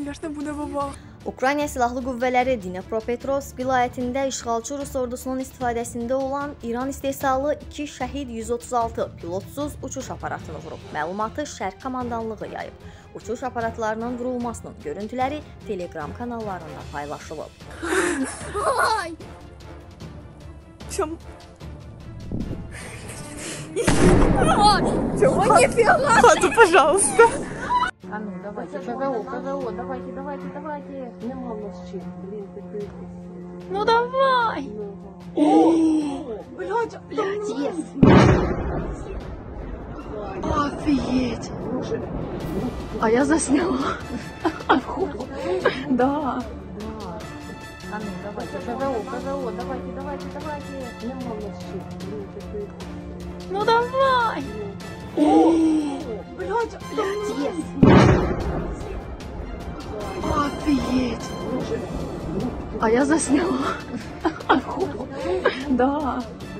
Конечно, bude baba. Ukrayna Silahlı Qüvvələri Dnepropetrovsk vilayətində işğalçı Rus ordusunun istifadəsində olan İran istehsalı 2 şəhid 136 pilotsuz uçuş aparatını vurub. Məlumatı Şərq komandanlığı yayıb. Uçuş aparatlarının vurulmasının görüntüləri Telegram kanallarında paylaşılıb. Чего не пила? Хату, пожалуйста. А ну, давайте, ПВО, давайте. Нема в нас чим, блин, ты. Ну давай. Блядь, Есть. офигеть. А я засняла. Да. А ну, давайте, ПВО, давайте. Нема в нас чим, блин, ты. Ну давай. Блядь, Есть. офигеть. А я засняла. Да.